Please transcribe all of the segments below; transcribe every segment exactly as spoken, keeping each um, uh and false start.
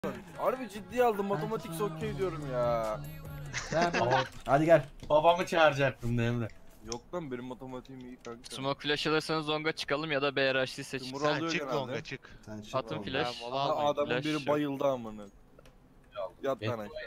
Harbi ciddiye aldım, matematik okey diyorum ya. Hadi gel. Babamı çağıracaktım da Emre. Yok lan, benim matematiğim iyi kanka. Smoke flash alırsanız longa çıkalım ya da B R H'li seç. Timur Sen alıyor çık genelde. longa çık. Sen çık. Atın oğlum. flash. Ya, mola Aha, almayın. adamın flash biri yok. bayıldı amına. Yat lan aşağı.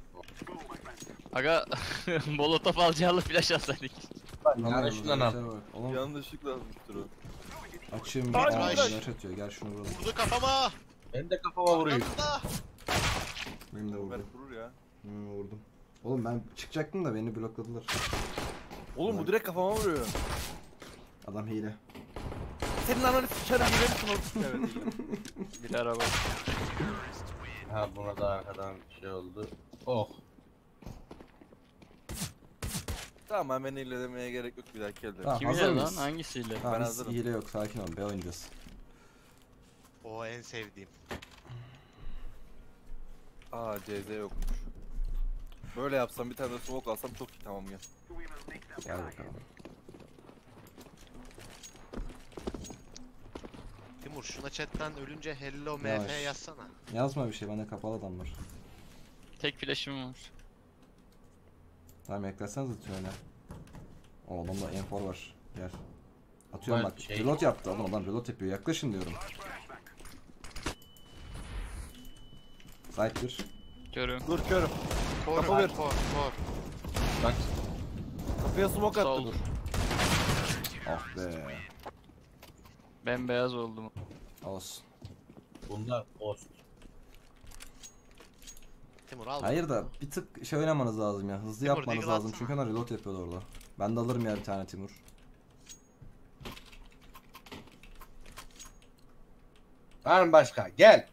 Aga molotof alacağlı flash alsaydık. Lan Yanlışlıkla lan, al. şeye bak. Oğlum Yanlışlıkla almıştır o. açayım. Ay, Aa, ay. flash atıyor. Gel şunu vuralım. Vurdu kafama. Ben de kafama vuruyor. Yanımda. Benim de Ömer vurdum. vurur ya. Hmm, vurdum. Oğlum ben çıkacaktım da beni blokladılar. Oğlum bu direkt kafama vuruyor. Adam hile. Senin ananı sıçarım, bilir misin oğlum? Evet, iyi. Bir araba. Ha buna da arkadan şey oldu. Oh. Tamam, ben hile demeye gerek yok, bir dahaki elde. Tamam. Kim hazır hile lan? mıyız? Hangisiyle? Tamam, Ben biz hazırım. hile yok, sakin ol. B oynayacağız. O en sevdiğim. Aa, C Z yokmuş. Böyle yapsam, bir tane de smoke alsam çok iyi, tamam gel. Gel bakalım. Timur şuna chatten ölünce hello M Yavaş. F yazsana. Yazma bir şey, bende kapalı adam var. Tek flash'ım var. Tamam, yaklaşsanız atıyor öyle. Oğlum da enfor var. Gel. Atıyorum Var bak. şey- Reload yaptı oğlum, adam reload yapıyor. Yaklaşın diyorum. Side bir. Görüyorum. Dur körüm. Kor Kapı var ver. kor kor. Bak. Kapıya smoke Sağ attım. olur. Ah be. Bembeyaz oldum. Olsun. Bunlar olsun. Timur al. Hayır da bir tık şey oynamanız lazım ya. Hızlı Timur, yapmanız deagle lazım atsana. çünkü onlar reload yapıyordu orada. Ben de alırım ya bir tane Timur. Var mı başka? Gel.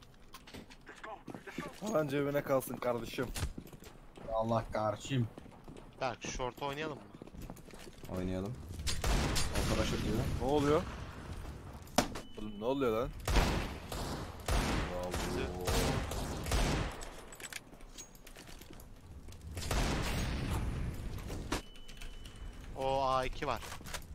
Paran cebine kalsın kardeşim. Allah karşıyım. Berk short oynayalım mı? Oynayalım. Arkadaş atıyor. Ne oluyor? Oğlum ne oluyor lan? Bravo. O A iki var.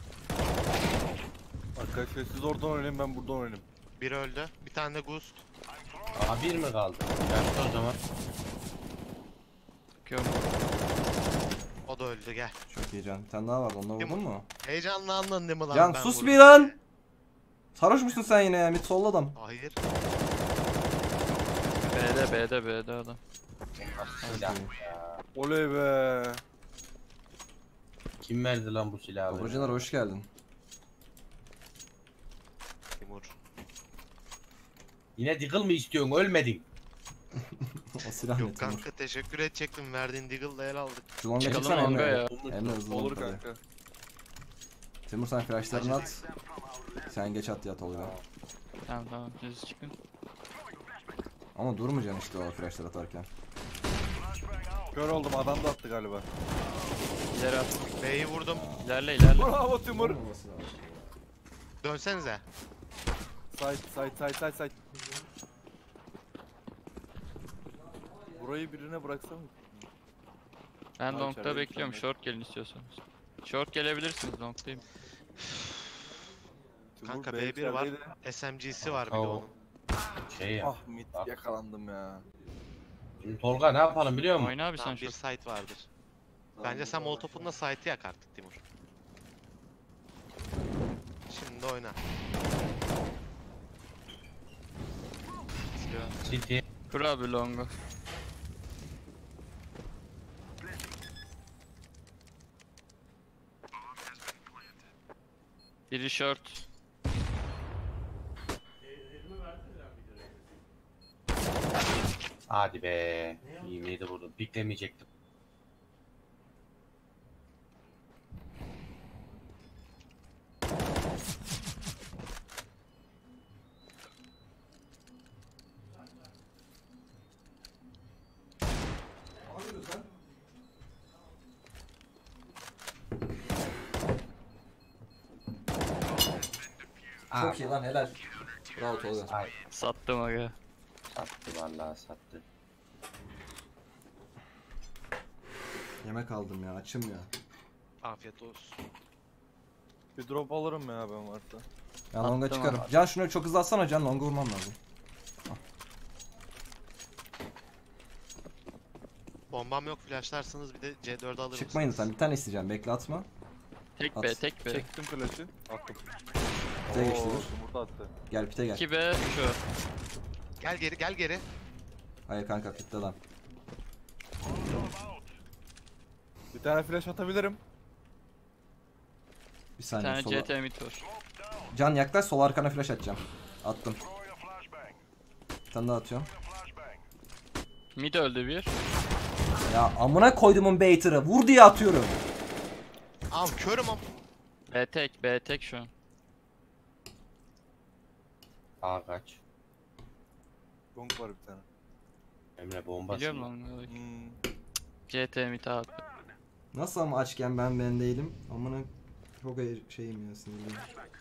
Arkadaşlar siz oradan oynayın, ben buradan oynayayım. Bir öldü. Bir tane de Ghost. Aa bir mi kaldı? Yaptı o zaman. Bakıyorum. O da öldü gel. Çok iyi Can. Bir tane daha var. Onunla vurdun Timur. mu? Heyecanlandın değil mi lan? Can ben sus vurdum bir lan. diye? Sarhoş musun sen yine ya? Mid sollu adam. Hayır. B'de B'de B'de adam. Silah. Oley be. Kim verdi lan bu silahı? bana? Babacalar hoş geldin. Timur. Yine Deagle mı istiyorsun? Ölmedin. O silah ne Yok Timur? kanka teşekkür edecektim. Verdiğin Deagle'la el aldık. Şu longa Çıkalım çıksana longa Emre. ya. Emre hızlı Olur longa hadi. kanka. Timur sen flashlarını at. Sen geç at ya Tolga. Tamam tamam düz çıkın. Ama durmayacaksın işte o flashlar atarken. Kör oldum, adam da attı galiba. İleri at. B'yi vurdum. İlerle ilerle. Bravo Timur. Dönsenize. Side side side side side. Burayı birine bıraksam mı? Ben Abi long'da içeride bekliyorum. bir tane. Short gelin istiyorsanız. Short gelebilirsiniz long'dayım. Timur Kanka B B bir var. içerideydi. S M G'si var bir de Oo. onun. Şey ya. Ah mid yakalandım ya. Şimdi Tolga ne yapalım biliyor musun? Oyna abi sen Tamam bir short. site vardır. Bence sen molotofunda site'i yak artık Timur. Şimdi oyna. City. Kur abi long'u. Biri short. Hadi be. yirmi de vurdum. Piklemeyecektim. Çok iyi lan, helal. Bravo Tolga. Ay Sattım aga. sattı vallahi sattı. Yemek aldım ya, açım ya. Afiyet olsun. Bir drop alırım ya ben varsa. Ya longa Attım çıkarım. abi. Can şunu çok hızlı atsana Can, longa vurmam lazım. Bombam yok, flashlarsınız bir de C dördü alır Çıkmayın mısınız? sen bir tane isteyeceğim. Bekle atma. Tek At. B, tek B. Çektim flash'ı. Attım. Pite geçti Oo, bir. yumurta attı. Gel pite gel. iki B, short. Gel geri, gel geri. Hayır kanka pitte lan. Bir tane flash atabilirim. Bir Bir saniye tane sola. C T mid var. Can yaklaş sol arkana flash atacağım. Attım. Bir tane daha atıyorum. Mid öldü bir. Ya amına koydumun baiter'ı. Vur diye atıyorum. Abi körüm am. B tek, B tek şu an. Aa kaç. Gong var bir tane. Emre bombası. Biliyorum mı? lan. Hmm. C T mid abi. Nasıl ama açken ben ben değilim. Amına çok iyi- şeyim ya sinirliyim.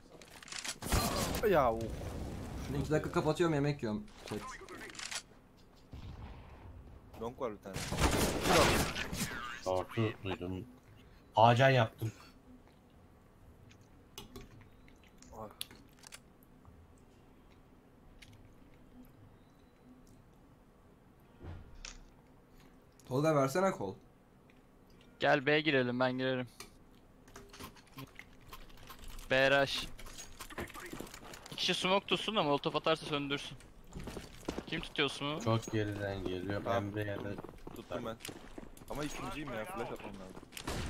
Ya o. Şunu iki dakika kapatıyorum yemek yiyorum. Chat. Gong var bir tane. Şortu duydum. Hacan yaptım. Ah. Tolga versene kol. Gel B girelim, ben girerim. B rush. Bir kişi smoke tutsun da molotof atarsa söndürsün. Kim tutuyor smoke? Çok geriden geliyor. Tamam. Ben bir yerde Tuttum ben. Ama ikinciyim ya. Flash atmam lazım.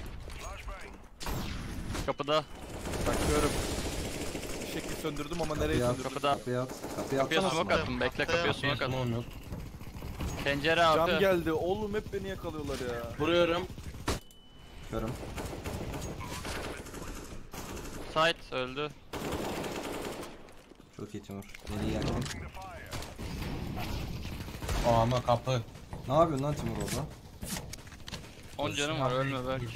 Kapıda. Bakıyorum. Bir şekilde söndürdüm ama nereye Kapıyı at, söndürdüm? Kapıda. kapıyı at. Kapıyı Kapıya atsana smoke smoke. attım, bekle Attım. kapıya bir smoke attım. smoke yok. Pencere Cam altı. geldi. Oğlum hep beni yakalıyorlar ya. Vuruyorum. Görüm. Site öldü. Çok iyi Timur. Nereye yaktın? O ama kapı. Ne yapıyorsun lan Timur orada? on canım var, ölme belki.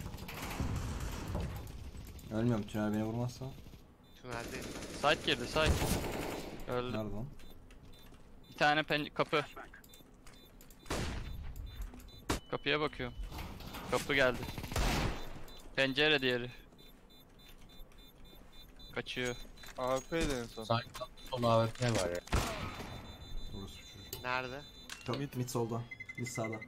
Ölmüyorum tünel beni vurmazsa. Tüneldeyim. Site girdi, site. Öldü. Nerede lan? Bir tane pen kapı. Kapıya bakıyorum. Kapı geldi. Pencere diğeri. Kaçıyor. A W P'ydi en son. Sanki sol A W P var ya. Burası çocuk. Nerede? Mid. Mid, mid solda. Mid sağda.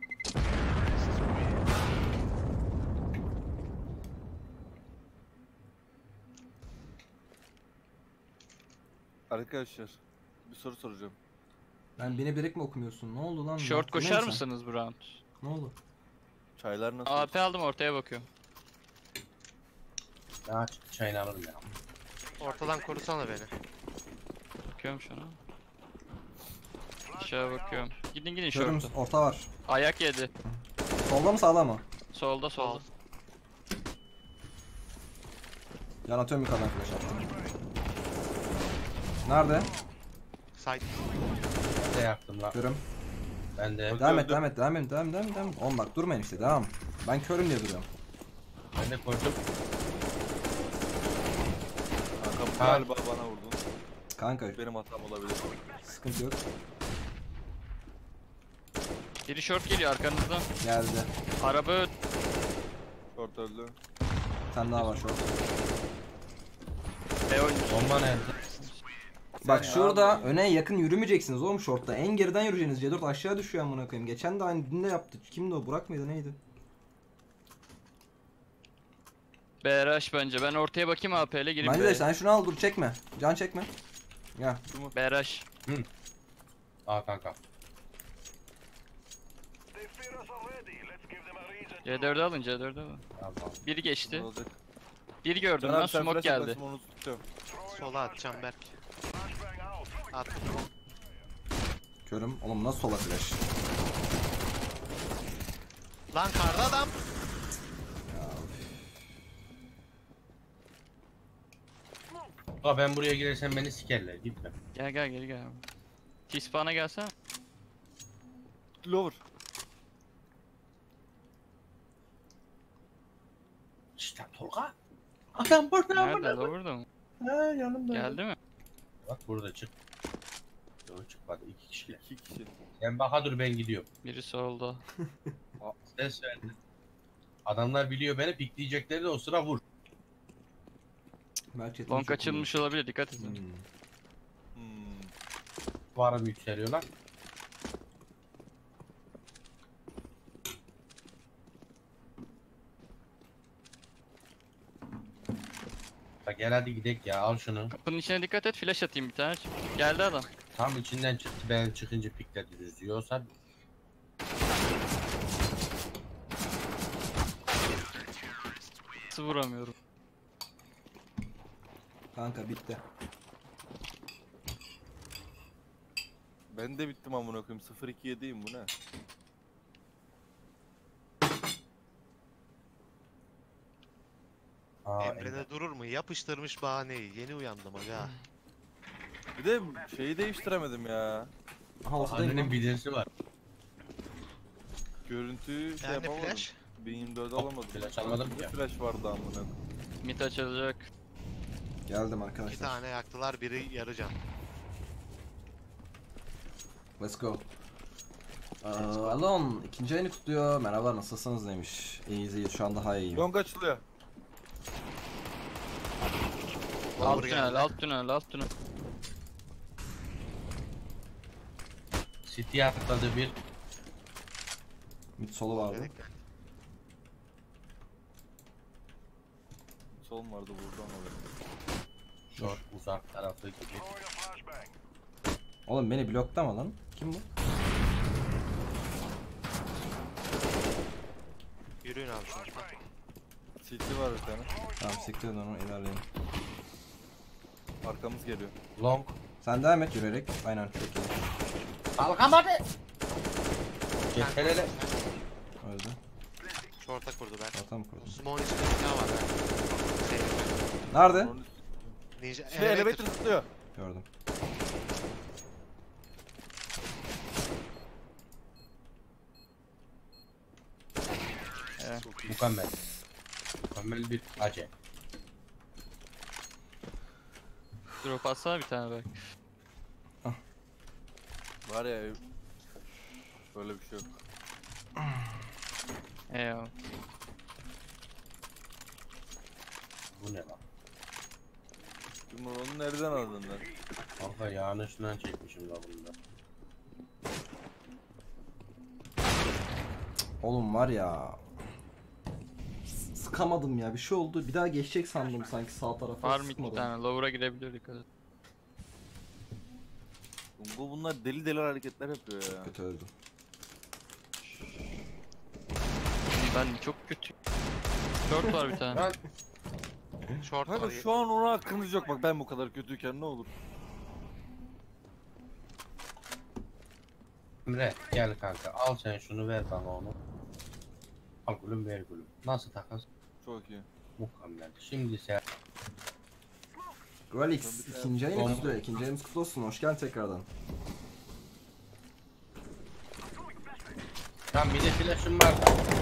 Arkadaşlar. Bir soru soracağım. Ben beni birek mi okumuyorsun? Ne oldu lan? Short Ne- koşar neyse. mısınız bu round? Ne oldu? Çaylar nasıl? A P aldım, ortaya bakıyorum. Ne açık çayını alırım ya. Ortadan korusana beni. Bakıyorum şu an. Aşağı bakıyorum. Gidin gidin Görüm short'a. orta var. Ayak yedi. Solda mı sağda mı? Solda solda. Sol. Yan atıyorum yukarıdan flash attım. Nerede? Site. Ben de yaktım lan. Görüm. Ben de. Devam et, Öldü. devam et, devam et, devam et, devam et, devam et. Oğlum bak durmayın işte, devam. Ben körüm diye duruyorum. Ben de koydum. Kankam Ha. galiba bana vurdun. Kanka Benim hatam olabilir. sıkıntı yok. Biri short geliyor arkanızdan. Geldi. Araba ö- Short öldü. Bir tane daha var şu an. B oyuncusu. Bomba nerede? Bak Sen şurada abi. öne yakın yürümeyeceksiniz oğlum shortta. En geriden yürüyeceksiniz. C dört aşağı düşüyor amına koyayım. Geçen de aynı dün de yaptı. Kimdi o? Burak mıydı neydi? B rush bence. Ben ortaya bakayım A P ile gireyim Bence de B'ye. sen şunu al dur çekme. Can çekme. Gel. B rush. Aa kanka. C dördü alın, C dördü alın. Tamam. Biri geçti. Ne olacak? Biri gördüm Can lan, abi sen smoke flash at, geldi. ben onu tutuyorum. Sola atacağım Berk. At. Körüm. Oğlum nasıl sola flash? Lan karda adam. Aa ben buraya girersem beni sikerler. Gitme. Gel gel geri gel. T-spawn'a gelsene. Lower. İşte Tolga. Adam burada Nerede? burada. Lower'da mı? Ha yanımda. Geldi mi? Bak burada çık. Yok çıkmadı iki kişiler. İki kişi. Sen baka dur ben gidiyorum. Biri solda. Ses verdin. Adamlar biliyor beni pikleyecekleri de o sıra vur. Belki chat'im Long çok açılmış olabilir, dikkat edin. Hmm. Hmm. Varım yükseliyorlar. short'ta. Gel hadi gidelim ya, al şunu. Kapının içine dikkat et, flash atayım bir tane. Geldi adam. Tam içinden çıktı, ben çıkınca pikledi düz diyorsa. Nasıl vuramıyorum. Kanka bitti. Ben de bittim amına koyayım. sıfır iki yediyim bu ne? Aa, Emre Emre. de durur mu? Yapıştırmış bahaneyi. Yeni uyandım aga. Bir de şeyi değiştiremedim ya. Aha ortadayım Annenin lan. bildirisi var. Görüntüyü şey Yani yapamadım. flash. bin yirmi dört'e Hop, alamadım. flash almadım Bir ya. flash vardı amına koyayım. Mid açılacak. Geldim Bir arkadaşlar. tane yaktılar, biri yarı can. Let's go. Ee, Alon ikinci ayını kutluyor. Merhabalar, nasılsınız demiş. İyiyiz iyiyiz, şu an daha iyiyim. Long açılıyor. Alt Lower tünel, geldi. alt tünel, alt tünel. City atladı bir. Mid solu vardı. Dedik. Sol vardı buradan oraya. Short uzak tarafı gibi. Oğlum beni bloklama lan. Kim bu? Yürüyün abi şu an. City var bir tane. Tamam siktir onu, ilerleyin. Arkamız geliyor. Long. Sen devam et yürüyerek. Aynen, çok iyi. Kalkamadı. Yeter hele. Öldü. Şorta kurdu ben. Orta mı kurdun? Small içinde ne var ben? Şey, Nerede? Onun ninja Şey elevator elevator. tutuyor. Gördüm. Evet. Mükemmel. Mükemmel bir acı. Drop atsana bir tane bak. Var ya böyle bir şey yok. Eyvallah. Bu ne lan? Şimdi onu nereden aldın lan? Kanka yağın üstünden çekmişim da bunda. Oğlum var ya. S- Sıkamadım ya, bir şey oldu. Bir daha geçecek sandım sanki sağ tarafa. Var mı bir sıkmadım. tane? Lower'a gidebilir, dikkat et. Bu bunlar deli deli hareketler yapıyor ya. Kötü öldü. Ben çok kötü. Short var bir tane. Lan Short Kanka var. şu an ona hakkımız yok, bak ben bu kadar kötüyken ne olur. Emre gel kanka, al sen şunu, ver bana onu. Al gülüm, ver gülüm. Nasıl takas? Çok iyi. Mükemmel. Şimdi sen Gralix ikinci ayını Bomba. kutluyor. İkinci ayımız kutlu olsun. Hoş geldin tekrardan. tam bir de flash'ım var.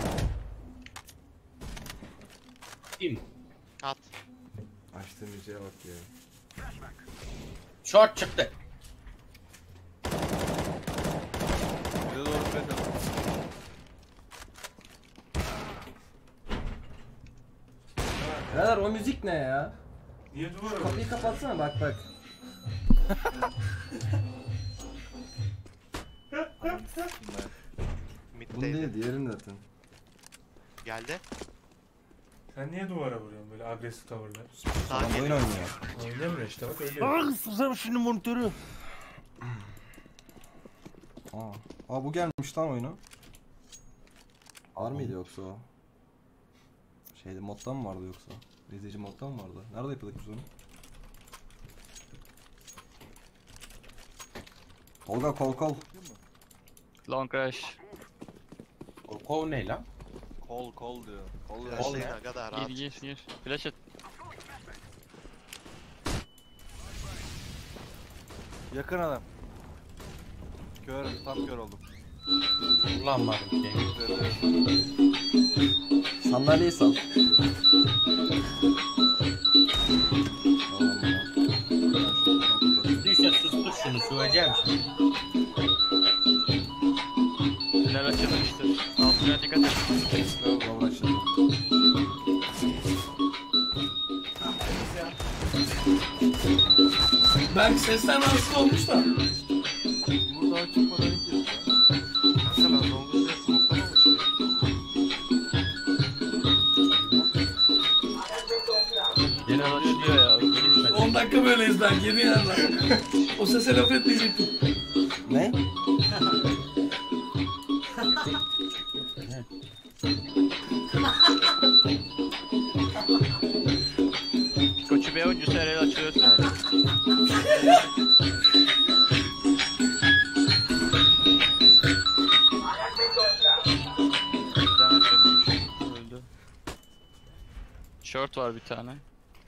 Kim? At. Açtığım müziğe bak ya. Short çıktı. Bir de doğru flash at. Birader o müzik ne ya? Niye duvara Kapıyı kapatsana, bak bak. Ananı sikeyim ben. Bunu Mid'deydi. değil, diğerini zaten. Geldi. Sen niye duvara vuruyorsun böyle agresif tavırlar? Daha Adam oyun geliyor. oynuyor. Oynamıyor işte bak öyle. Ah susam şunu monitörü. Aa. Aa bu gelmiş lan oyuna. Var mıydı yoksa o? Şeyde moddan mı vardı yoksa? İzleyici moddan mı vardı? Nerede yapıyorduk biz onu? Tolga kol kol. Long rush. O kov ne lan? Kol kol diyor. Kol ya. Flashlayın aga da rahat. Gir gir gir. Flash at. Yakın adam. Kör, tam kör oldum. Kullanmadım ki. Sandalyeyi sal. Düşe sustur şunu, söyleyeceğim şimdi. Tünel açılmıştır. Alt tünel dikkat et. Lower açıldı. Berk sesten hasta olmuş da. Burada açık bana ne diyor ya? Kanka ben Long'u size smoke'lamamış mıyım? Yine Tünel açılıyor dakika böyleyiz lan, yedi yer lan. O sese laf etmeyecektim. Ne? Koçu bir oyuncusu her el açıyorsun abi. Bir tane açılmış. Öldü. Short var bir tane.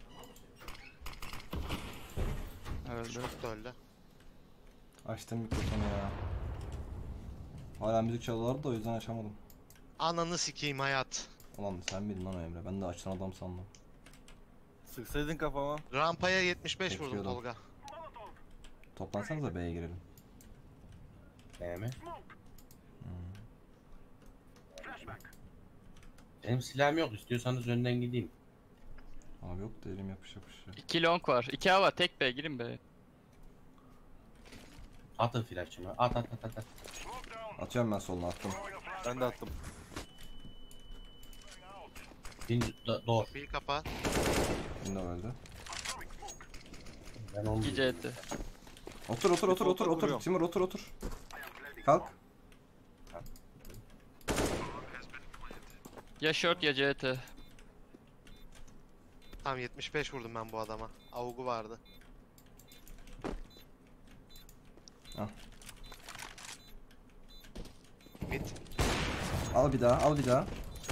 Öldü. Çok da öldü. Açtım mikrofonu ya. Hala müzik çalıyorlardı da o yüzden açamadım. Ananı sikeyim hayat. Ulan sen bildin lan o Emre. Ben de açtan adam sandım. Sıksaydın kafama. Rampaya yetmiş beş vurdum Bekliyordum. Tolga. Toplansanıza B'ye girelim. B mi? Benim silahım yok. İstiyorsanız önden gideyim. Abi yok da elim yapış yapış ya. İki long var. İki A var. Tek B. Girin be. Atın flash'ımı. At at at at. at. Atıyorum ben soluna attım. Ben de attım. Bin do doğru. Bir kapa. Şimdi öldü. Ben onu İki C T. Otur otur otur otur otur. Kuruyorum. Timur otur otur. Kalk. Ya short ya C T. Tamam yetmiş beş vurdum ben bu adama. Avugu vardı. Al. Mid. Al bir daha al bir daha.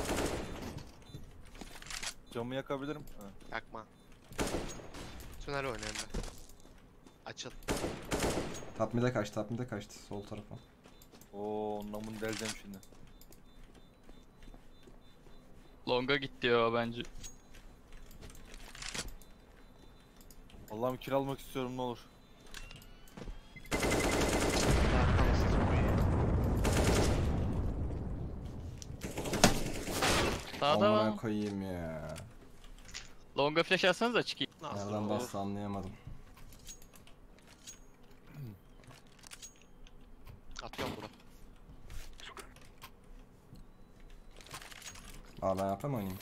Camı yakabilirim. Ha. Yakma. Tünel oyna Emre. Açıl. Top mid'e kaçtı top mid'e kaçtı sol tarafa. Oo, namını deleceğim şimdi. Long'a gitti ya bence. Allah'ım kill almak istiyorum ne olur. Arkamızı tutmayın. Sağda Amına var. koyayım ya. Long'a flash atsanız da çıkayım. Nasıl Nereden olur? bastı anlayamadım. Atıyorum bunu. Aa ben yapayım oynayayım.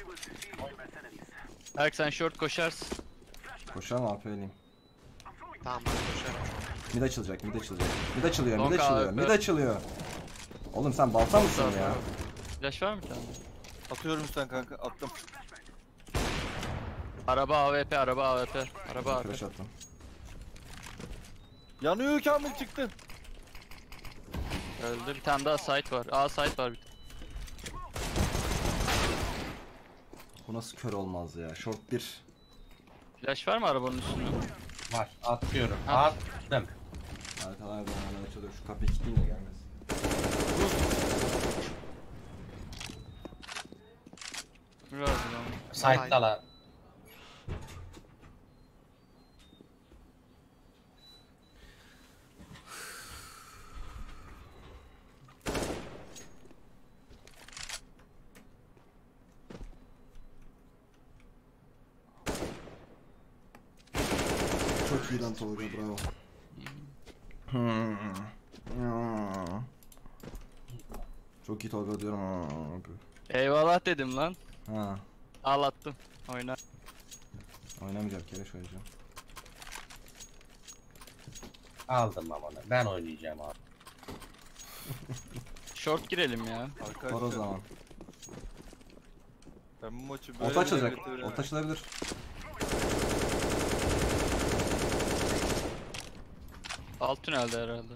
Berk sen short koşarsın. Koşarım A P L'yim. Tamam ben koşarım. Mid açılacak mid açılacak. Mid açılıyor mid Long açılıyor A P. mid açılıyor. Oğlum sen balta mısın ya? Flash var mı bir tane? Atıyorum sen kanka attım. Araba A W P, araba A W P. Araba A W Flash P. attım. Yanıyor Kamil çıktı. Öldü. Bir tane daha site var. A site var bir tane. Bu nasıl kör olmaz ya? Short bir. Flash var mı arabanın üstünde? Var. Atıyorum. Ha. Attım. Arkalardan hala açılıyor. Şu kapıyı kilitleyeyim de gelmez. Biraz lan. Side'da la. Çok iyi lan Tolga bravo. Hmm. Çok iyi Tolga diyorum ama. Eyvallah dedim lan. Ha. Ağlattım. Oyna. Oynamayacağım kere oynayacağım. Aldım ama onu. Ben oynayacağım abi. Short girelim ya. Var o Arkadaşlar zaman. ben bu maçı böyle Orta açılacak. bile Orta açılabilir. Alt tünelde herhalde.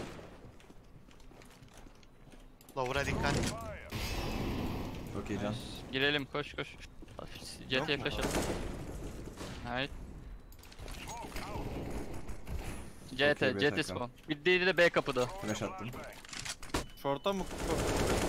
Lower'a dikkat. Çok iyi can. Girelim koş koş. C T'ye mu? flash at. Hayır. C T, Okey, B C T tekrar. spawn. Bir diğeri de B kapıda. Flash attım. Şorta mı? Şorta.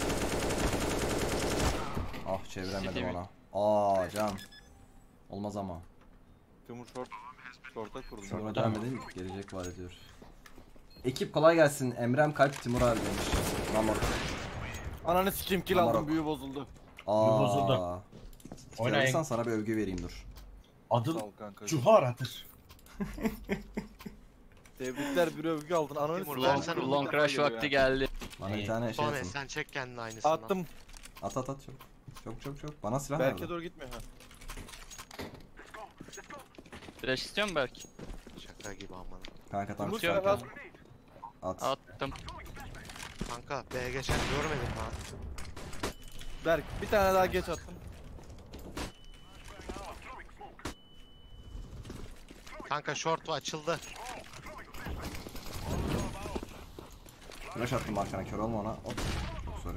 Ah çeviremedim City mi? ona. Aa can. Olmaz ama. Timur şort. Şorta kurdum. Timur'a gelmedi gelecek var ediyor. Ekip kolay gelsin. Emrem Kalp Timur abi demiş. Mamor. Ananı sikeyim kill Amarok. aldım büyü bozuldu. Aa. bozuldu. Oynayın. Oynayın. Sana bir övgü vereyim dur. Adım Sağ ol kanka. Cuharadır. Tebrikler bir övgü aldın. Ananı Timur, sikeyim. versene Long, oğlum, long crash vakti geldi. Bana İyi. bir tane şey Sonra atın. sen çek kendini aynısından. Attım. At at at çabuk. Çabuk çabuk çabuk. Bana silah Berke nerede? doğru gitmiyor ha. Flash istiyor musun Berk? Şaka gibi aman. Kanka tam Umut çıkarken. sen At. Attım. Kanka B geçen görmedim lan. Berk bir tane daha geç attım. Kanka short açıldı. Flash attım arkana, kör olma ona. Hop. Çok sorry.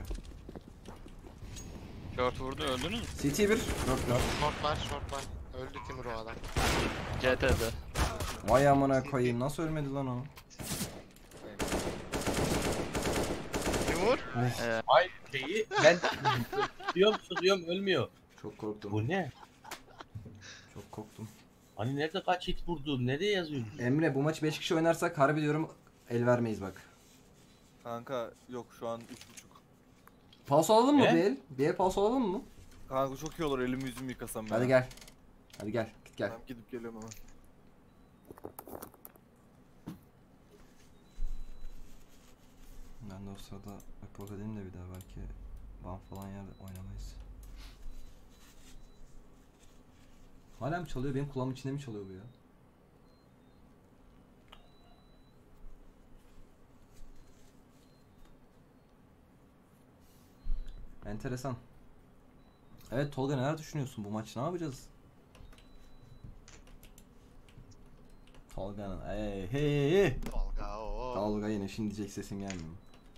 Short vurdu, öldünüz mü? C T bir. Dört dört. Short var short var. Öldü Timur o adam. C T'de. Vay amına koyayım, nasıl ölmedi lan o? Timur. Ay şeyi ben tutuyorum tutuyorum ölmüyor. Çok korktum. Bu ne? Çok korktum. Hani nerede kaç hit vurdu? Nereye yazıyor? Emre bu maçı beş kişi oynarsak harbi diyorum el vermeyiz bak. Kanka yok şu an üç buçuk. Pause alalım mı E? bir el? Bir el pause alalım mı? Kanka çok iyi olur elimi yüzümü yıkasam ya. Hadi gel. Hadi gel. Git gel. Tamam, gidip geliyorum hemen. Ben de o sırada report edeyim de bir daha belki ban falan yer oynamayız. Hala mı çalıyor? Benim kulağımın içinde mi çalıyor bu ya? Enteresan. Evet Tolga, neler düşünüyorsun bu maç? Ne yapacağız? Tolga'nın hey hey hey. Tolga o. Tolga yine şimdi diyecek, sesim gelmiyor.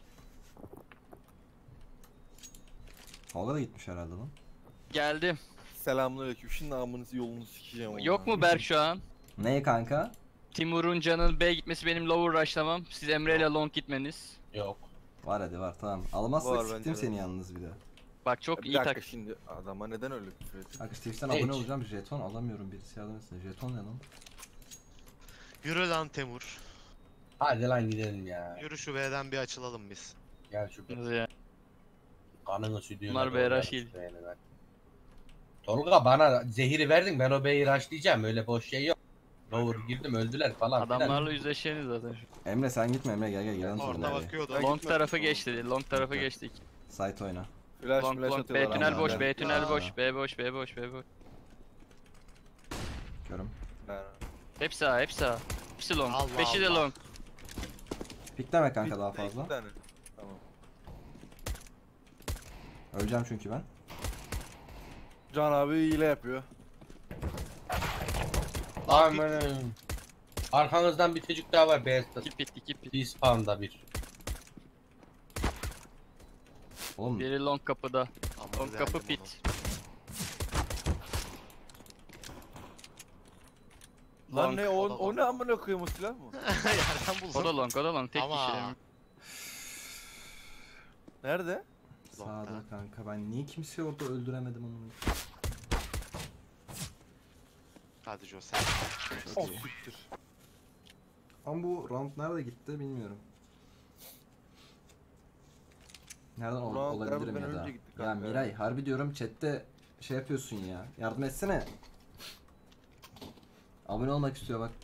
Tolga da gitmiş herhalde lan. Geldim. Selamünaleyküm. Şimdi amınızı yolunuzu sikeceğim. oğlum Yok ya. mu Berk şu an? Ne kanka? Timur'un canın B gitmesi, benim lower rushlamam. Siz Emre ile long gitmeniz. Yok. Var hadi var, tamam. Almazsak Var siktim bence de. seni yalnız bir de. Bak çok Bir iyi dakika tak. şimdi adama neden öyle küfür ettin? Kanka Twitch'ten Hiç. abone olacağım, jeton alamıyorum, birisi yardım etsin. Jeton ne lan? Yürü lan Timur. Hadi lan gidelim ya. Yürü şu B'den bir açılalım biz. Gel şu Nasıl ya? kanını sütüyor. Bunlar B rush değil. Tolga bana zehiri verdin, ben o B'yi rushlayacağım, öyle boş şey yok. Lower girdim öldüler falan filan. Adamlarla yüzleşeceğiniz zaten. Emre sen gitme Emre, gel gel gel. Orada bakıyordu. Ben Long gitmedim. tarafa geçti. Long tarafa Yok, yok. geçtik. Site oyna. Flash Long flash long. atıyorlar B tünel ama boş, ben- B tünel Aa. boş, B boş, B boş, B boş. Görüm. Ben- Hepsi A, hepsi A. Hepsi long. Allah Beşi de Allah. long. Pikleme kanka Bir- daha iki fazla. tane. Tamam. Öleceğim çünkü ben. Can abi hile yapıyor. Aman. Arkanızdan bir çocuk daha var B İki pit, iki pit. Bir spawn'da bir. Oğlum Biri long kapıda. Amına Long kapı verdim pit. Lan Long. ne o, o ne amına koyayım, o silah mı? onu. Yerden buldum. O da long, o da long. Tek Ama- kişi. Nerede? sağda kanka, ben niye kimseyi orada öldüremedim onu? Hadi Jo sen. Çok iyi. Ama bu round nerede gitti bilmiyorum. Nereden ol- Bu round olabilirim galiba ya ben da. önce gitti Ya kanka. Miray harbi diyorum, chatte şey yapıyorsun ya. Yardım etsene. Abone olmak istiyor bak.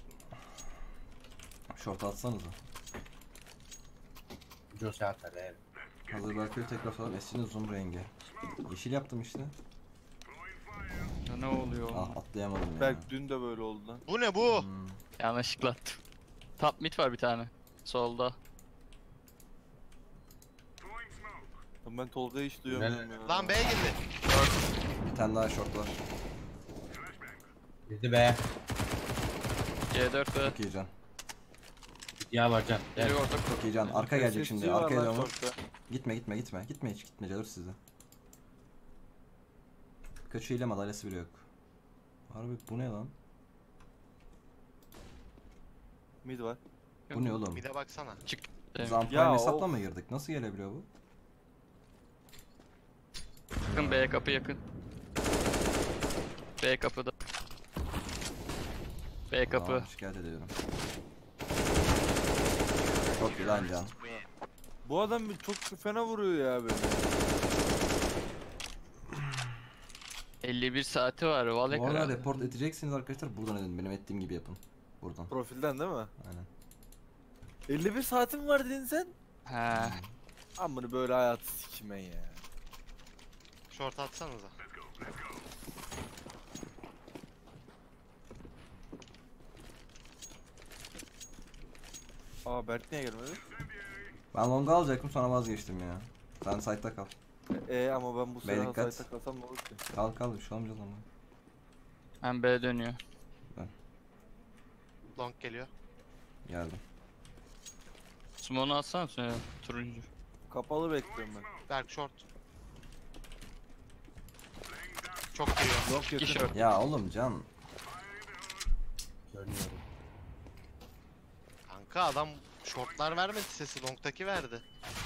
Short atsanıza. Jose atar evet. Hazır Berkay'ı tekrar soralım. Esin'in zoom rengi. Yeşil yaptım işte. Ya ne oluyor? Ah atlayamadım ya. Berk dün de böyle oldu lan. Bu ne bu? Hmm. Yanlışlıkla attım. Top mid var bir tane. Solda. Lan ben Tolga'yı hiç duyamıyorum ya. Lan B'ye girdi. Bir tane daha short var. Girdi be. C dört ve Çok iyi can. Ya var can. biri Gel. orta. Çok iyi can. Arka gelecek S S C şimdi. var Arkaya lan dön. short'ta. Gitme gitme gitme. Gitme hiç gitme. Calır sizi. Kaçı ile madalyası bile yok. Harbi bu ne lan? Mid var. Bu ne oğlum? Bir de baksana. Zampline Ya hesapla of. mı girdik? Nasıl gelebiliyor bu? Yakın B kapı yakın. B kapıda. B kapı. Tamam, şikayet ediyorum. Çok iyi lan can. Bu adam bir çok fena vuruyor ya böyle. elli bir saati var. Vallahi Bu arada herhalde. report edeceksiniz arkadaşlar. Buradan edin. Benim ettiğim gibi yapın. Buradan. Profilden değil mi? Aynen. elli bir saatim var dedin sen. He. Amını böyle hayatı sikimen ya. Short atsanıza. Aa Berk niye gelmedi? Ben longa alacaktım sonra vazgeçtim ya. Sen site'da kal. Ee ama ben bu Bey silahı dikkat. site'da kalsam ne olur ki? Kal kal bir şey olmayacak ama. Hem B dönüyor. Long geliyor. Geldim. Smoke'unu atsana sonra turuncu. Kapalı bekliyorum ben. Berk short. Çok geliyor. Long İki yakın. short. Ya oğlum can. Dönüyorum. Kanka adam shortlar vermedi sesi. Long'taki verdi.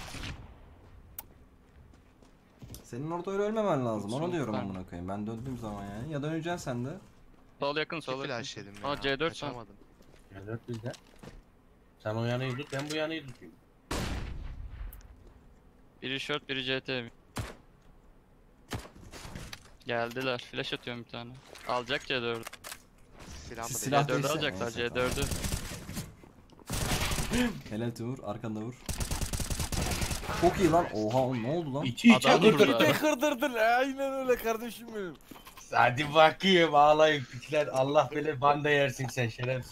Senin orada öyle ölmemen lazım. Onu Olsun, diyorum ben- amına koyayım. Ben döndüğüm zaman yani. Ya döneceksin sen de. Sol yakın İki sol yakın. flash yedim ya. Aa C dört sen. Kaçamadım. C dört bizde. Sen o yanıyı tut, ben bu yanıyı tutayım. Biri short biri C T. Geldiler. Flash atıyorum bir tane. Alacak C dört. Silah mı Siz değil? silah- C dördü değilse- alacaklar neyse, C dördü. Helal Timur. Arkanda vur. Çok iyi lan. Oha oğlum ne oldu lan? İçi içe Adam kırdırdı. burada. Ne kırdırdın? Aynen öyle kardeşim benim. Hadi bakayım ağlayın piçler. Allah bilir banda yersin sen şerefsiz.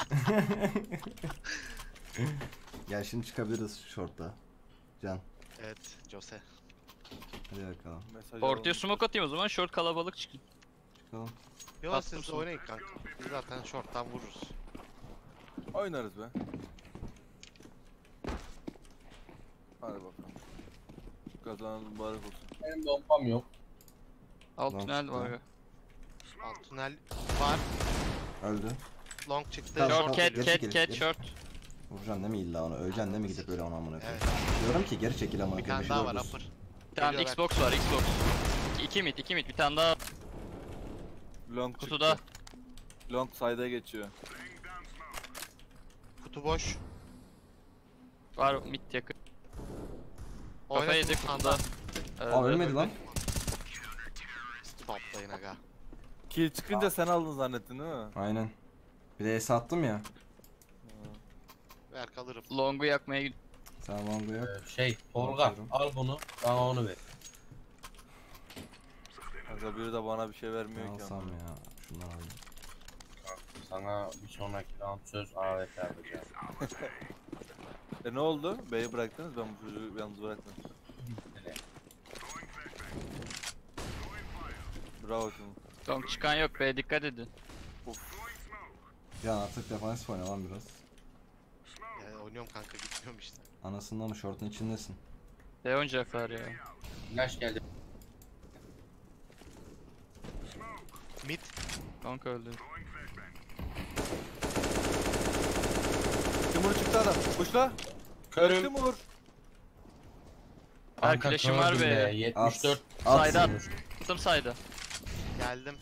Gel şimdi çıkabiliriz short'ta. Can. Evet. Jose. Hadi bakalım. Mesaj Ortaya alalım. smoke atayım o zaman short kalabalık çıkın. Çıkalım. Yo Attım siz smoke. oynayın kanka. Biz zaten short'tan vururuz. Oynarız be. Hadi bakalım. Kazanan mübarek olsun. Benim bombam yok. Alt Long tünel çıktı. var ya. Alt tünel var. Öldü. Long çıktı. Tamam, Short tamam, cat geri cat çekil, cat geri. short. Vuracaksın değil mi illa onu? Öleceksin değil mi gidip öyle ona amına koyayım? Evet. Diyorum ki geri çekil amına Bir koyayım. tane bir şey daha var olursun. upper. Bir tane Geliyor Xbox var Xbox. İki mid iki mid bir tane daha Long kutuda. çıktı. Long side'a geçiyor. Kutu boş. Var mid yakın. Kafa Oynasın yedi kutuda. Evet, Aa ölmedi lan. Toplayın aga. Kill çıkınca sen aldın zannettin değil mi? Aynen. Bir de ace attım ya. Ver kalırım. Long'u yakmaya gidiyor. Sen longu yok. Ee, şey Tolga Atıyorum. al bunu bana onu ver. Kanka biri de bana bir şey vermiyor ki. Alsam ama. ya. Şunları alayım. Sana bir sonraki round söz A V T yapacağım. E ne oldu? B'yi bıraktınız, ben bu çocuğu yalnız bırakmadım. Bravo Timur. Long çıkan yok be dikkat edin. Ya artık defansif oyna lan biraz. Ya, oynuyorum kanka gitmiyorum işte. Anasından mı short'un içindesin. B oynayacaklar ya. Flash geldi. Mid. Long öldü. Timur çıktı adam. Kuşla. Körüm. Timur. Her flash'im var kördüm be. yetmiş dört. At. Sayda At. attım sayda. Geldim.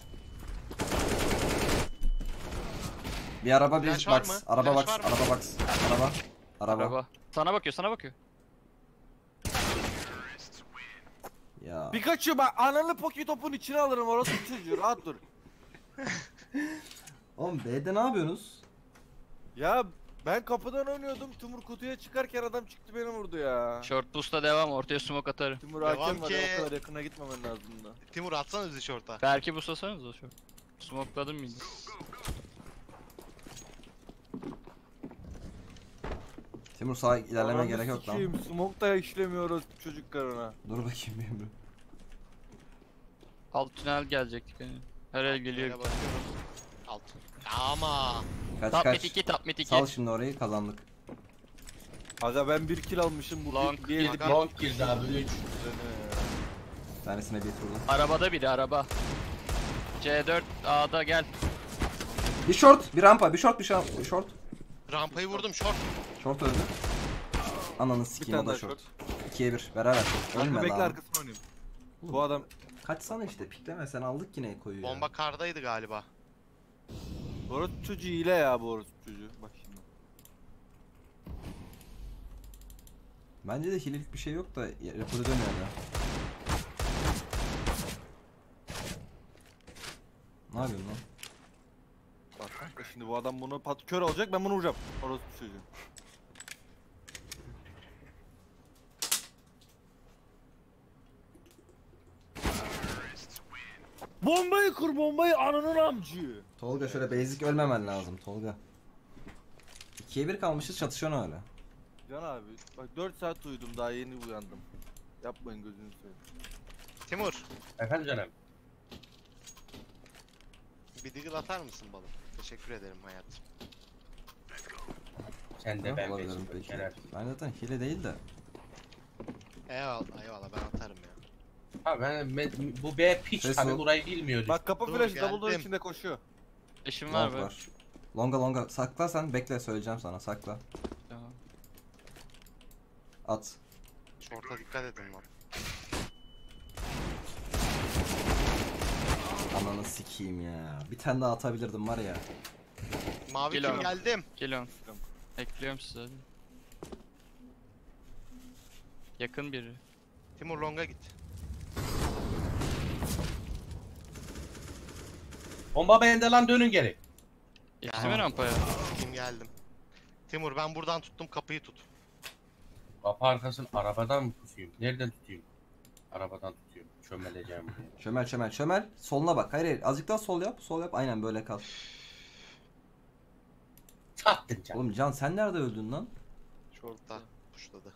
Bir araba bir Flash var box. mı? Araba Flash box. var mı? Araba box. Araba. Araba. Araba. Sana bakıyor sana bakıyor. Ya. Pikachu bak ananı poki topun içine alırım orası çocuğu rahat dur. Oğlum B'de ne yapıyorsunuz? Ya ben kapıdan oynuyordum, Timur kutuya çıkarken adam çıktı beni vurdu ya. Short boost'la devam ortaya smoke atarım. Timur Devam hakem var ya, ki. o kadar yakına gitmemen lazım da. Timur atsana bizi short'a. Belki boostlasanız da short. Smoke'ladım mıydı? Timur sağa ilerleme Ananı gerek yok lan. sikeyim, smoke da işlemiyoruz çocuk karına. Dur bakayım bir bir. Alt tünel gelecektik hani. Her el Geliyor. geliyor. Bakıyorum. Alt. Ama. Kaç Top mid kaç. iki top mid iki. Sal şimdi orayı kazandık. Aga ben bir kill almışım bu Long bir, bir elde kill. Long girdi abi üç. Bir tanesine bir vurdum. Arabada biri araba. C dört A'da gel. Bir short, bir rampa, bir short, bir short. Bir short. Rampayı vurdum short. Short öldü. Ananı sikeyim o tane da daha short. ikiye bir. Beraber. Kanka Ölme bekle lan. arkasını oynayayım. Bu adam Kaçsana işte pikleme sen aldık yine koyu ya. Bomba kardaydı galiba. orospu çocuğu hile ya bu orospu çocuğu. Bak şimdi. Bence de hilelik bir şey yok da yapılı dönüyor ya. Ne yapıyorsun lan? Bak kanka şimdi bu adam bunu pat kör olacak, ben bunu vuracağım. Orospu çocuğu. Bombayı kur, bombayı ananın amcı. Tolga şöyle basic ölmemen lazım Tolga. ikiye bir kalmışız çatışıyorsun öyle. Can abi bak dört saat uyudum daha yeni uyandım. Yapmayın gözünü seveyim. Timur, Efendim canım. bir deagle atar mısın bana? Teşekkür ederim hayatım. Sen de Ha, ben olabilirim benim peki. şeref. Ben zaten hile değil de. Eyvallah eyvallah ben atarım ya. Ha ben, ben bu B piç Ses tabii ol. burayı bilmiyordu. Bak kapı Dur, flash double door geldim. içinde koşuyor. Eşim var Long be. var. Longa longa. Sakla sen. Bekle söyleyeceğim sana. Sakla. Tamam. At. Short'a dikkat edin lan. Ananı sikeyim ya. Bir tane daha atabilirdim var ya. Mavi Gel kim abi. geldim? Geliyorum. Ekliyorum size hadi. Yakın biri. Timur longa git. Bomba bende lan, dönün geri. Geçti mi rampaya? Kim geldim? Timur ben buradan tuttum kapıyı tut. Kapı arkasını arabadan mı tutayım? Nereden tutayım? Arabadan tutuyorum. Çömeleceğim diye. Çömel çömel çömel. Soluna bak. Hayır hayır. Azıcık daha sol yap. Sol yap. Aynen böyle kal. Çattın canım. Oğlum Can sen nerede öldün lan? Short'ta pushladı.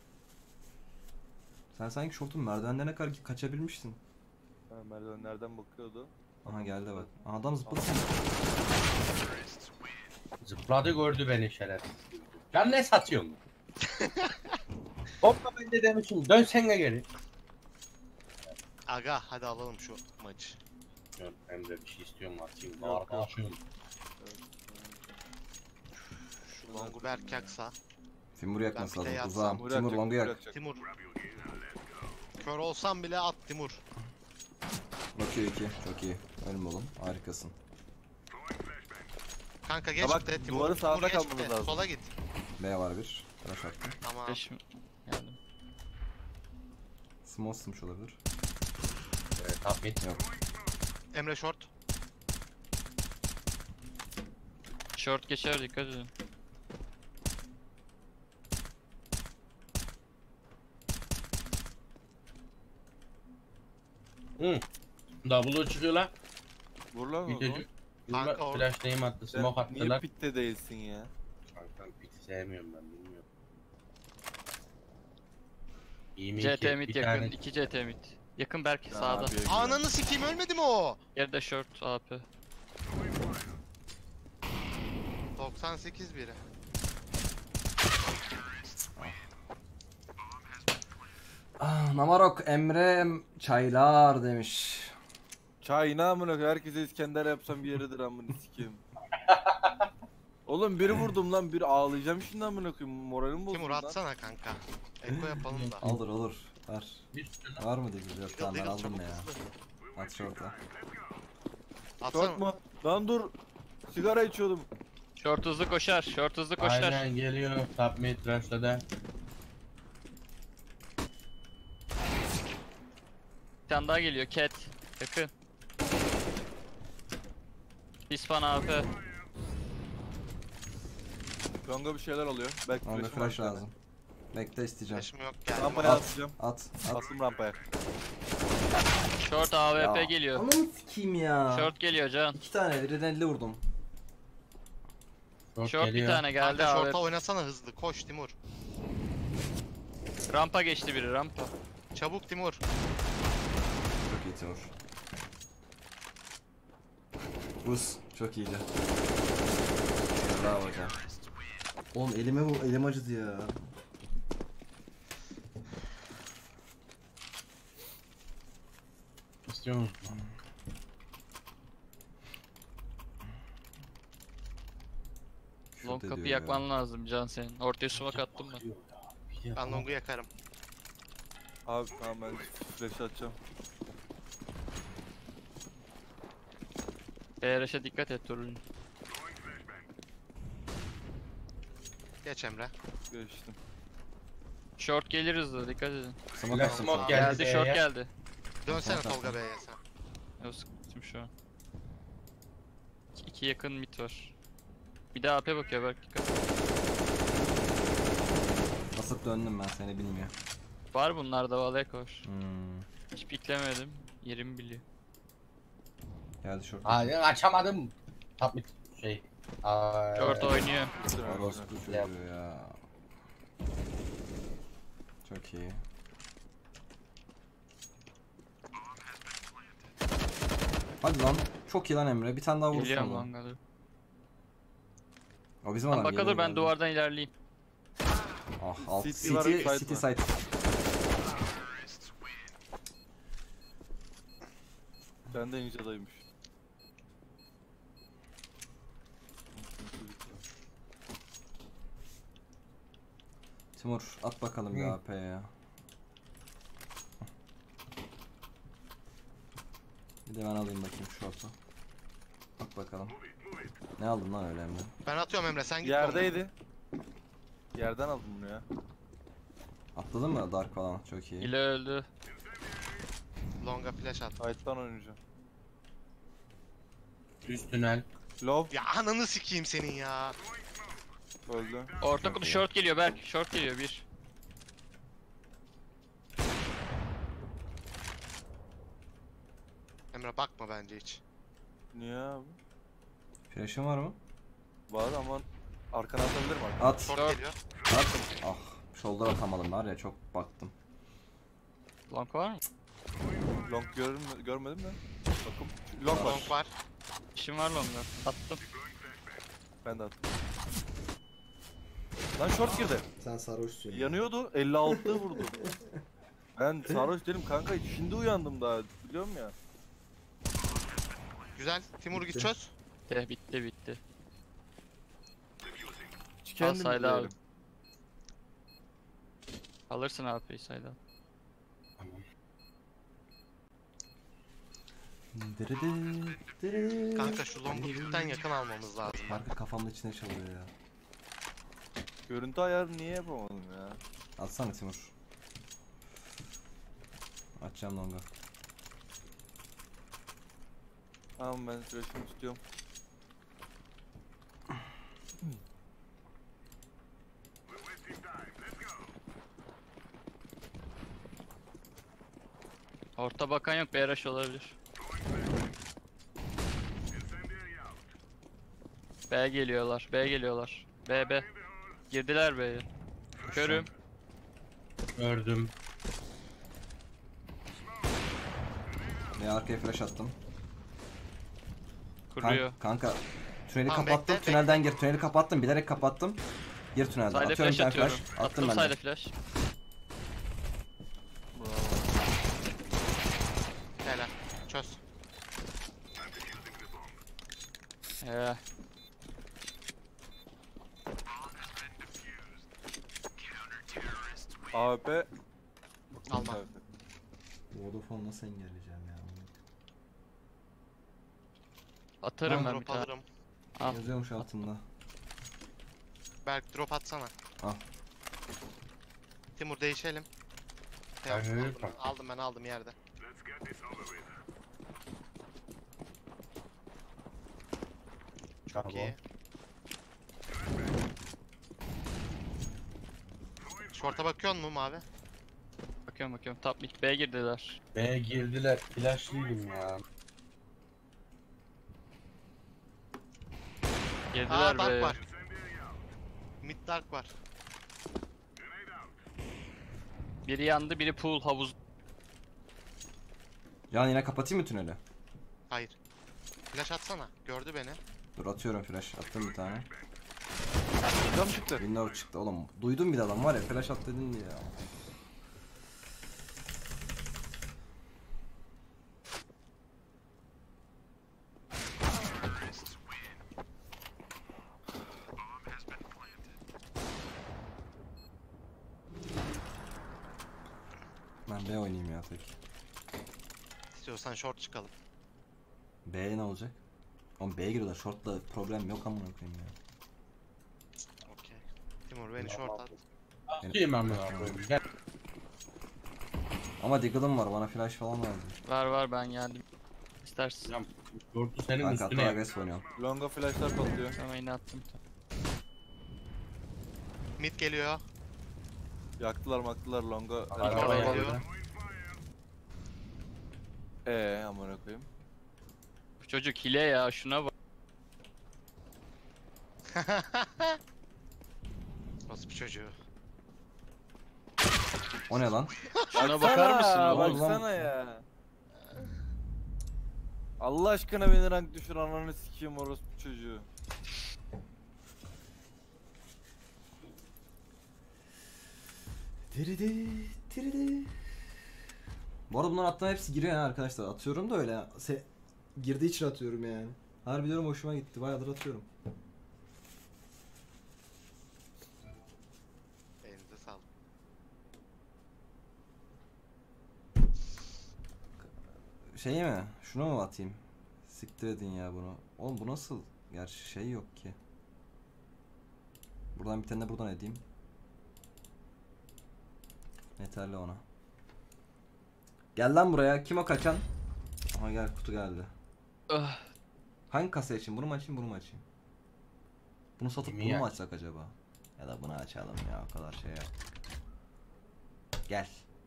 Sen sanki şortun merdivenlerine kadar kaçabilmişsin. Ha, merdivenlerden bakıyordu. Aha geldi bak. Aha, adam zıpladı sen. Zıpladı, gördü beni şeref. Can ne satıyorsun? Bomba bende demişim. Dönsene geri. Aga hadi alalım şu maçı. Yok, Emre bir şey istiyorum, atayım. Yok, Arkadaşım. Şu longu Berk yaksa. Timur yakması Ben bir de lazım. yatsam. Uzağım. Timur Timur yakacak, longu yak. yakacak. Timur. Kör olsam bile at Timur. Bakıyor iki. Çok iyi. Ölüm oğlum. Harikasın. Kanka geç Ya bak, de Timur. duvarın sağında Timur geç kalmamız de, lazım. sola git. B var bir. Flash attım. Tamam. Eşim geldim. Small sımış olabilir. Evet, tahmin. Yok. Emre short. Short geçer dikkat edin. Hı. Double'u çıkıyor lan. Vur lan Bir onu. çocuk. Kanka Kanka o- flash neyim attı, Sen smoke niye attılar. pitte değilsin ya? Kanka piti sevmiyorum ben, bilmiyorum. İyi mi C ki? T mid Bir yakın. tane- iki C T mid. Yakın Berk Ya sağda. abi, güzel. Ananı sikeyim ölmedi mi o? Geride short A P. doksan sekiz biri. Ah, Namarok Emre Çaylar demiş. Çay ne amına koyayım, herkese İskender yapsam bir yeridir amına sikeyim. Oğlum biri vurdum lan, bir ağlayacağım şimdi amına koyayım, moralim bozuldu Timur lan. atsana kanka. Eko yapalım da. Olur olur. Ver. Bir sürü lan. Var mı dedi? Yok tamam ben Deagle, aldım çabuk ya. hızlı. At şorta. Atsana. Short mu? Lan dur. Sigara içiyordum. Short hızlı koşar. Short hızlı koşar. Aynen geliyor. Top mid rush'ta. Bir tane daha geliyor. Cat. Yakın. Pispan A P. Longa bir şeyler oluyor. Belki Longa flash'ım var flash bir tane. lazım. Bekle isteyeceğim. Flash'ım yok geldim. Rampaya At. atacağım. At. At. Attım rampaya. Short A W P Ya, geliyor. Ananı sikeyim ya. Short geliyor Can. İki tane birden elli vurdum. Short, Short bir geliyor. tane geldi Kanka A short'a W P. oynasana hızlı. Koş Timur. Rampa geçti biri rampa. Çabuk Timur. Çok iyi Timur. Buz. Çok iyiydi. Bravo hocam. Oğlum elime bu elim acıdı ya. İstiyor musun? Long Küfür kapıyı ediyor yakman lazım Can senin. Ortaya smoke attım ben. Ben longu yakarım. Abi tamam ben flash atacağım. B R Ş'e dikkat et Turun. Geç Emre. Geçtim. Short gelir hızlı dikkat edin. Smoke Flash attım. smoke Geldi, geldi. short B'ye. geldi. Dönsene Tamam, Tolga tamam. Bey'e sen. Yok sıkıntım şu an. İki- İki yakın mid var. Bir de A P bakıyor bak dikkat. Basıp döndüm ben seni bilmiyor. Var bunlarda valaya koş. Hmm. Hiç piklemedim. Yerimi biliyor. Geldi şort. Hayır, açamadım. Top mid şey. Aa, Short oynuyor. Orospu çocuğu ya. Çok iyi. Hadi lan. Çok iyi lan Emre. Bir tane daha vursun Geliyorum lan. lan. O bizim Tam adam. bakılır geliyor ben galiba. duvardan ilerleyeyim. Ah alt. City City, var, side City var. side. Ben de Ninja'daymış. Timur at bakalım bir Hı. A P'ye ya. Bir de ben alayım bakayım short'u. Bak bakalım. Ne aldın lan öyle Emre? Ben atıyorum Emre sen git. Yerdeydi. Yerden aldım bunu ya. Atladın mı Dark falan? Çok iyi. İle öldü. Longa flash at. Side'dan oynayacağım. Üst tünel. Love Ya ananı sikeyim senin ya. öldü. Orta Çok kutu iyi. short geliyor Berk. Short geliyor bir. Emre bakma bence hiç. Niye abi? Flash'ın var mı? Var ama arkana atabilirim arkana. At. Short Dört. geliyor. At. Ah. Shoulder atamadım var ya çok baktım. Long var mı? Long görün görmedim de. Bakın. Long var. Long var. İşim var long'da. Attım. Ben de attım. Lan short girdi. Sen sarhoşsun Yanıyordu. elli altı vurdu. Ben sarhoş değilim kanka. Şimdi uyandım daha. Biliyorum ya. Güzel. Timur git çöz. Bitti bitti bitti. Hiç kendim saydı abi. değilim. Alırsın A P'yi sayda. Tamam. Kanka şu longu lütfen yakın almamız lazım. Arka kafamın içine çalıyor ya. Görüntü ayarı niye yapamadım ya? Atsana Timur. Açacağım longa. Tamam ben flash'ımı tutuyorum. Orta bakan yok. B rush olabilir. B geliyorlar. B geliyorlar. B B. Girdiler B'ye. Körüm. Gördüm. Ve arkaya flash attım. Kan- Kuruyor. kanka. Tüneli Tamam, kapattım. bekle, Tünelden gir. Tüneli kapattım. Bilerek kapattım. Gir tünelden. Side'e Atıyorum bir flash tane atıyorum. flash. Attım Attım ben side'e de. flash. Bravo. Helal. Çöz. Ee, A W P. Alma. Vodafone nasıl engelleyeceğim ya? atarım Ben ben bir drop tane. alırım. Al. Yazıyormuş altında. Berk drop atsana. Al. Timur değişelim. Ben Tamam, öyle aldım, yapayım. ben, aldım ben aldım yerde. Çok Tamam. iyi. Short'a bakıyor mu mavi? Bakıyorum bakıyorum. Top mid B girdiler. B'ye girdiler. Flashlıydım ya. Girdiler Aa dark B'ye. var. Mid dark var. Biri yandı, biri pool havuz. Can yine kapatayım mı tüneli? Hayır. Flash atsana. Gördü beni. Dur atıyorum flash. Attım bir tane. Cam çıktı. Window çıktı oğlum. Duydum bir de adam var ya flash at dedin diye ya. Ben B oynayayım ya tek. İstiyorsan short çıkalım. B'ye ne olacak? Oğlum B'ye giriyorlar. Short'la problem yok amına koyayım ya. Okey. Timur beni short at. Atayım ben bunu. Gel. Ama Diggle'ım var. Bana flash falan lazım. Var var ben geldim. İstersin. Tamam. Dörtü senin Kanka hatta üstüne yap. agresif oynuyorum. Longa flashlar patlıyor. Ama yine attım. Mid geliyor. Yaktılar maktılar longa. Araba Araba geldi. geliyor. Eee amına koyayım. Bu çocuk hile ya, şuna bak. Nasıl bir çocuğu? O ne lan? Şuna bakar mısın? Baksana, oğlum? baksana ya. Allah aşkına beni rank düşür, ananı sikeyim orospu çocuğu. Diridi, diridi. Bu arada bunların attan hepsi giriyor yani arkadaşlar. Atıyorum da öyle. Se girdiği için atıyorum yani. Harbi diyorum, hoşuma gitti. Bayağıdır atıyorum. Elinize sağlık. Şey mi? Şunu mu atayım? Siktir edin ya bunu. Oğlum bu nasıl? Gerçi şey yok ki. Buradan bir tane de buradan edeyim. Yeterli ona. Gel lan buraya. Kim o kaçan? Aha gel, kutu geldi. Ah, Hangi kasa için? Bunu mu açayım, bunu mu açayım? Bunu satıp Kimi bunu mu aç? açsak acaba? Ya da bunu açalım ya, o kadar şey yaptık. Gel.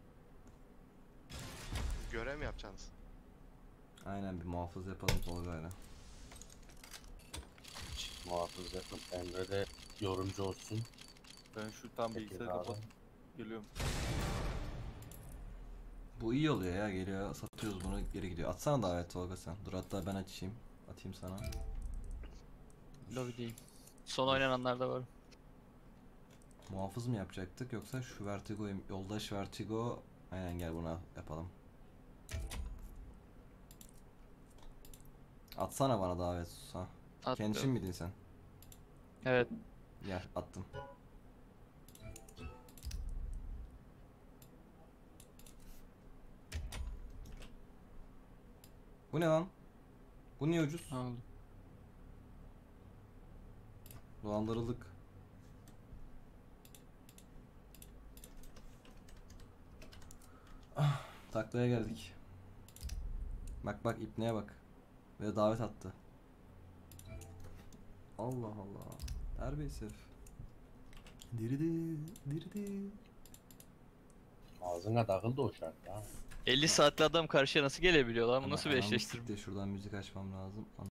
Görev mi yapacaksınız? Aynen, bir muhafız yapalım Tolga'yla. Muhafız yapın. Emre de yorumcu olsun. Ben şu tam Peki bilgisayarı abi. kapat. Geliyorum. Bu iyi oluyor ya, geliyor satıyoruz bunu, geri gidiyor. Atsana davet Tolga sen. Dur hatta ben açayım. Atayım sana. lobideyim. Son oynananlar da var. Muhafız mı yapacaktık yoksa şu Vertigo'yu, yoldaş Vertigo. Aynen, gel buna yapalım. Atsana bana davet Susa. Attım. Kendin miydin sen? Evet. Gel, attım. Bu ne lan? Bu niye ucuz? Ne oldu? Dolandırıldık. Ah, taklaya geldik. Bak bak, ipneye bak. Ve davet attı. Allah Allah. Terbiyesiz herif. Diridi, diridi. Ağzına takıldı o şarkı ha. elli saatli adam karşıya nasıl gelebiliyor lan? Bu nasıl bir Anam eşleştirme? siktir, şuradan müzik açmam lazım.